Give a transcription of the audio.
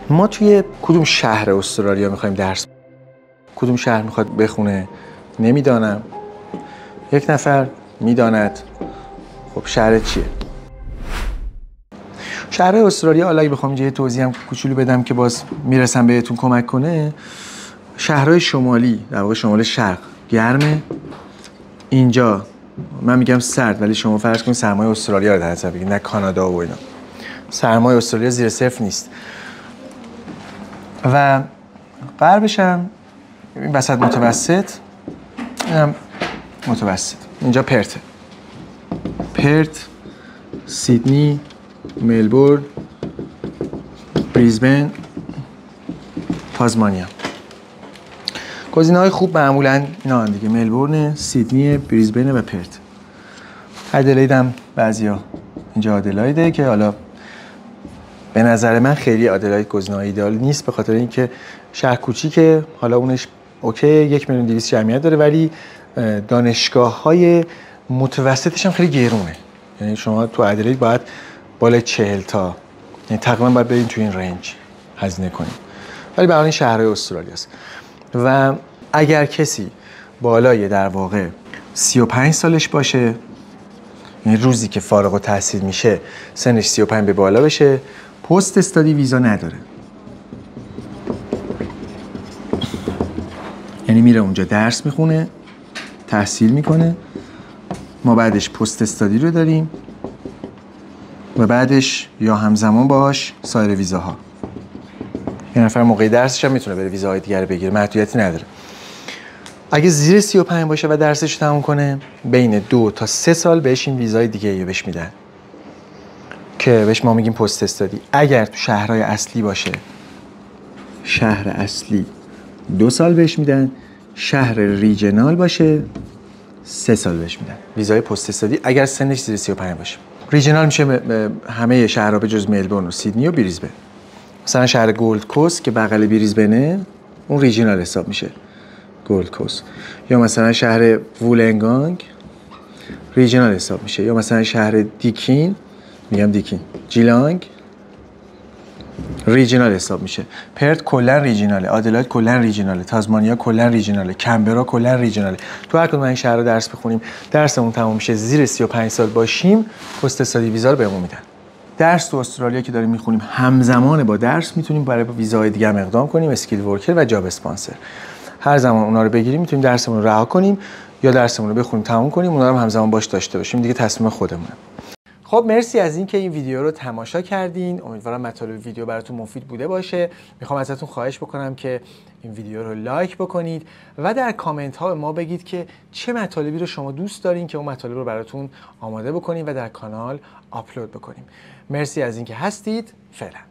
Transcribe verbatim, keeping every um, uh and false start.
ما توی کدوم شهر استرالیا میخوایم درس؟ کدوم شهر میخواد بخونه؟ نمیدانم. یک نفر میداند. خب شهر چیه؟ شهر استرالیا، حالا اگه بخوام یه توضیح هم کوچولو بدم که باز میرسم بهتون کمک کنه، شهرهای شمالی، در واقع شمال شرق گرمه. اینجا من میگم سرد، ولی شما فرض کنید سرمای استرالیا رو در نظر بگیرید، نه کانادا و اینا. سرمای استرالیا زیر صفر نیست. و غربش هم این وسط متوسط، اینم متوسط. اینجا پرته. پرت، سیدنی، ملبورن، بریزبن، تازمانیا. گزینه‌های خوب معمولاً اینا دیگه، ملبورن، سیدنی، بریزبن و پرت. ادلاید هم بعضیا اینجا ادلایده که حالا به نظر من خیلی ادلاید گزینه ایدئال نیست، به خاطر اینکه شهر کوچیکه، حالا اونش اوکی، یک میلیون دویست جمعیت داره، ولی دانشگاه‌های متوسطش هم خیلی گرونه. یعنی شما تو ادلاید باید بالای چهل تا، یعنی تقریبا باید برید تو این رنج هزینه کنید. ولی برای این شهرهای استرالیا است. و اگر کسی بالای در واقع سی و پنج سالش باشه، یعنی روزی که فارغ التحصیل میشه سنش سی و پنج به بالا بشه، پست استادی ویزا نداره. یعنی میره اونجا درس میخونه، تحصیل میکنه، ما بعدش پست استادی رو داریم و بعدش یا همزمان باهاش سایر ویزاها. یه نفر موقع درسش هم میتونه بره ویزاهای دیگر بگیره، محدودیتی نداره. اگه زیر سی و پنج باشه و درسش رو تموم کنه، بین دو تا سه سال بهش این ویزای دیگه ای بهش میدن که بهش ما میگیم پست استادی. اگر تو شهرهای اصلی باشه، شهر اصلی دو سال بهش میدن، شهر ریجنال باشه سه سال بهش میدن ویزای پست استادی اگر سنش زیر سی و پنج باشه. ریجنال میشه همه شهرها به جز ملبورن و سیدنی و بریزبن. مثلا شهر گولد کوست که بغل بریزبنه، اون ریجنال حساب میشه، گولد کوست. یا مثلا شهر وولنگانگ ریجنال حساب میشه. یا مثلا شهر دیکین، میگم دیکین، جیلانگ ریجنال حساب میشه. پرت کلا ریجناله، آدلاید کلا ریجناله، تازمانیا کلا ریجناله، کمبرا کلا ریجناله. تو هر کدوم این شهرها درس بخونیم، درسمون تموم میشه، زیر سی و پنج سال باشیم، پست استادی ویزا رو بهمون میدن. درس تو استرالیا که داریم میخونیم، همزمان با درس میتونیم برای ویزاهای دیگه هم اقدام کنیم، اسکیل ورکر و جاب اسپانسر. هر زمان اونا رو بگیریم میتونیم درسمون رو رها کنیم یا درسمون رو بخونیم تموم کنیم، اونا رو هم همزمان باش داشته باشیم. دیگه تصمیم خودمونه. خب مرسی از اینکه این ویدیو رو تماشا کردین. امیدوارم مطالب ویدیو براتون مفید بوده باشه. میخوام ازتون خواهش بکنم که این ویدیو رو لایک بکنید و در کامنت ها به ما بگید که چه مطالبی رو شما دوست دارین که اون مطالب رو براتون آماده بکنیم و در کانال آپلود بکنیم. مرسی از اینکه هستید. فعلا.